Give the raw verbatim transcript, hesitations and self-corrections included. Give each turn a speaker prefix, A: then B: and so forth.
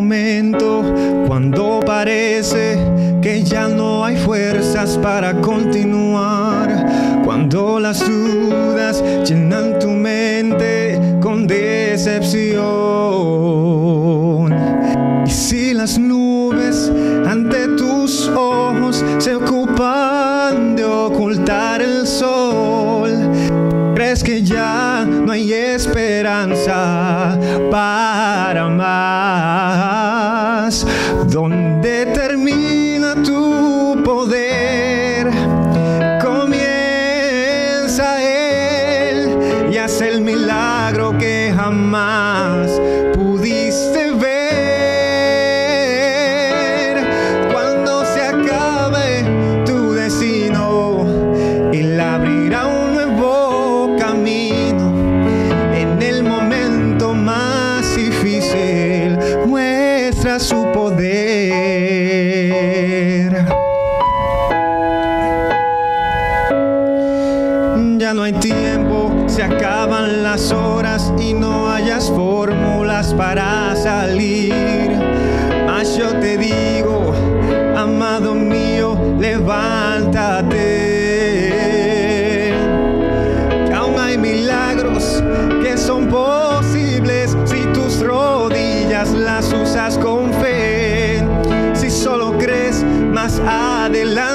A: momento cuando parece que ya no hay fuerzas para continuar, cuando las dudas llenan tu mente con decepción. Y si las nubes ante tus ojos se ocupan de ocultar el sol, crees que ya no hay esperanza para más. ¿Dónde termina tu poder? Comienza Él y hace el milagro que jamás pudiste ver. Cuando se acabe tu destino, Él abrirá un nuevo camino. En el momento más difícil muestra su poder. Ya no hay tiempo, se acaban las horas y no hayas fórmulas para salir. Mas yo te digo, amado mío, levántate. Que aún hay milagros que son posibles si tus rodillas las usas con fe. Si solo crees más adelante,